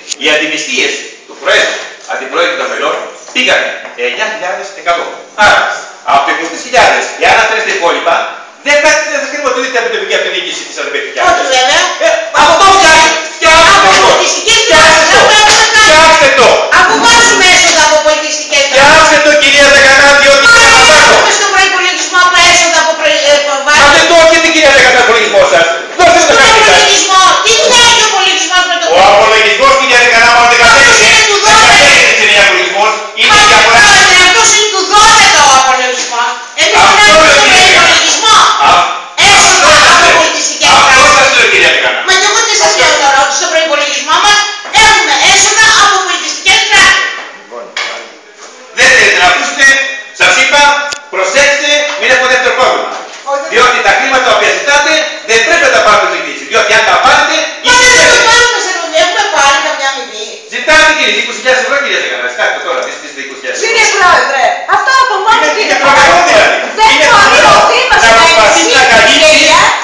Οι αντιμισθίες του Προέδρου, Αντιπροέδρου των μελών πήγαν 9.100. Άρα, από το 23.000, εάν αφαιρέσετε τα υπόλοιπα, δεν θα χρηματοδοτείτε από την τοπική αυτοδιοίκηση της Αδερβετικιάς. Όχι βέβαια. Αυτό φτιάξτε το. Αφού βάζουμε έσοδα από πολιτιστικές δράσεις. Φτιάξτε το, κυρία Δεκανά, διότι Μα δεν έχουμε στον προϋπολογισμό από έσοδα από Μα δεν το έχετε, κυρία Δεκανά, τον υπολογισμό σας. Δώστε το κάτι σας. Τι λέει ο υπολογισμός με το Ο απολογισμός, κυρία Δεκανά, μόνο 14 είναι ο απολογισμός. Είναι η διαφορά. Αυτός είναι του 12 ο απολογισμός. Εμείς μιλάμε στον προϋπολογισμό. Έσοδα από πολιτιστικές δράσεις. Αυτό σας λέω, κυρία Δεκανά. Μα και εγώ τι σας λέω τώρα, ότι στον προϋπολογισμό μας έχουμε έσοδα από πολιτιστικές δράσεις. Δεν θέλετε να ακούσετε, σας είπα, προσέξτε, μην έχω δεύτερο πρόβλημα. Διότι τα χρήματα που ζητάτε δεν πρέπει να τα πάρετε στην διοίκηση. Διότι αν τα πάρετε, Μα δεν θα το πάρουμε σε ρολί, έχουμε πάρει καμιά αμοιβή. ζητάτε, κύριε, 20.000 ευρώ, κυρία Δεκανά. Ζητάτε το τώρα, δεν ζητήσετε 20.000 ευρώ. Κύριε Πρόεδρε, αυτό από μόνο του Είναι τρομερό δηλαδή. δεν μπορεί ο Δήμος να προσπαθείς να καλύψεις,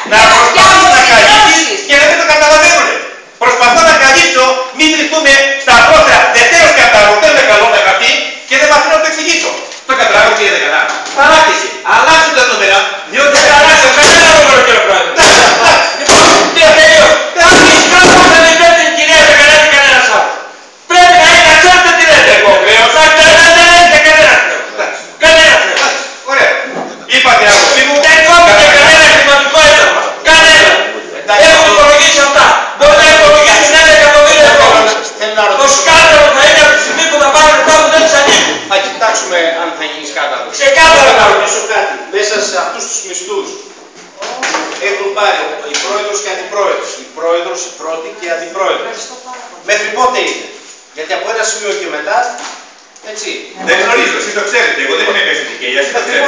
και να μην το καταλαβαίνουν. Προσπαθώ να καλύψω, μην βρεθούμε στα πρόθερα δευτέρως καταγωγές με καλό με χαρτί και δεν μαθαίνω να το εξηγήσω. Το καταλάβω, κύριε Δεκανά. Παράτηση. Αλλάξτε τα νούμερα, διότι δεν αλλάξω κανένα νούμερο, κύριε Πρόεδρε. Κύριε Θέλιο, δεν είπετε την κυρία Δεκανά και κανένας άλλος. Πρέπει να είναι να ξέρετε τι λέτε. Εγώ χρέος, δεν έχετε κανένας χρέος. Κανένας χρέος. Ωραία. Είπατε άποψή μου, δεν κόβεται κανένα χρηματικό έντομα. Κανένα. Έχουμε υπολογίσει αυτά. Μπορεί να υπολογίσει 1 εκατομμύριο ευρώ. Το σκάνδαλο θα είναι από τη στιγμή που θα πάρουν λεφτά που δεν τους ανήκουν. Θα κοιτάξουμε αν θα γίνει σκάνδαλο. Ξεκάθαρα να ρωτήσω κάτι. Μέσα σε αυτούς τους μισθούς έχουν πάρει η πρόεδρος και αντιπρόεδρος. Η πρόεδρος, η πρώτη και η αντιπρόεδρος. Μέχρι πότε είναι? Γιατί από ένα σημείο και μετά, έτσι. Δεν γνωρίζω, εσείς το ξέρετε. Εγώ δεν είμαι επιστημική, εσείς το ξέρετε.